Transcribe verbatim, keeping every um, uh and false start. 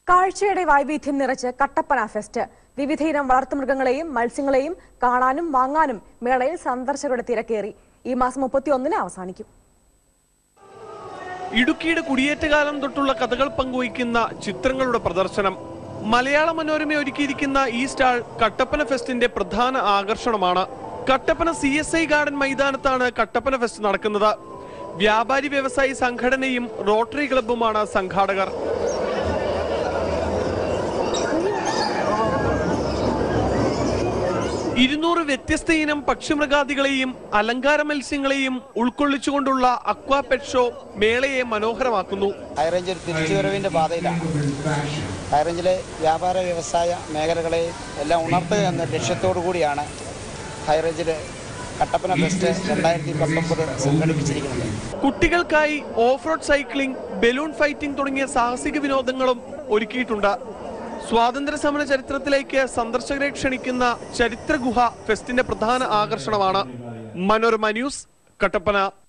കാഴ്ചയുടെ വൈവിധ്യം നിറച്ച് കട്ടപ്പന ഫെസ്റ്റ്. വിവിധയിനം വളർത്തുമൃഗങ്ങളെയും മത്സ്യങ്ങളെയും കാണാനും വാങ്ങാനും മേളയിൽ സന്ദർശകരുടെ തിരക്കേറി. ഈ മാസം മുപ്പത്തിയൊന്നിന് അവസാനിക്കും. ഇടുക്കിയുടെ കുടിയേറ്റകാലം തൊട്ടുള്ള കഥകൾ പങ്കുവയ്ക്കുന്ന ചിത്രങ്ങളുടെ പ്രദർശനം. മലയാള മനോരമ ഒരുക്കിയിരിക്കുന്ന ഈ സ്റ്റാൾ കട്ടപ്പന ഫെസ്റ്റിന്റെ പ്രധാന ആകർഷണമാണ്. Kattappana C S I garden മൈതാനത്താണ് കട്ടപ്പന ഫെസ്റ്റ് നടക്കുന്നത്. വ്യാപാരി വ്യവസായി സംഘടനയും റോട്ടറി ക്ലബ്ബുമാണ് സംഘാടകർ. ഇരുന്നൂറ് വ്യത്യസ്ത ഇനം പക്ഷിമൃഗാദികളെയും അലങ്കാര മത്സ്യങ്ങളെയും ഉൾക്കൊള്ളിച്ചുകൊണ്ടുള്ള അക്വാ പെറ്റ് ഷോ മേളയെ മനോഹരമാക്കുന്നു. ഹൈറേഞ്ച് ഒരു തിരിച്ചുവരവിന്റെ പാതയിലാണ്. ഹൈറേഞ്ചിലെ വ്യാപാര വ്യവസായ മേഖലകളെ എല്ലാം ഉണർത്തുക എന്ന ലക്ഷ്യത്തോടു കൂടിയാണ് ഹൈറേഞ്ചിലെ കട്ടപ്പന ഫെസ്റ്റ് രണ്ടായിരത്തി പത്തൊമ്പത് സംഘടിപ്പിച്ചിരിക്കുന്നത്. കുട്ടികൾക്കായി off road cycling, balloon fighting തുടങ്ങിയ സാഹസിക വിനോദങ്ങളും ഒരുക്കിയിട്ടുണ്ട്. സ്വാതന്ത്ര്യ സമര ചരിത്രത്തിലേക്ക് സന്ദർശകരെ ക്ഷണിക്കുന്ന ചരിത്ര ഗുഹ ഫെസ്റ്റിന്റെ പ്രധാന ആകർഷണമാണ്. മനോരമ ന്യൂസ്, കട്ടപ്പന.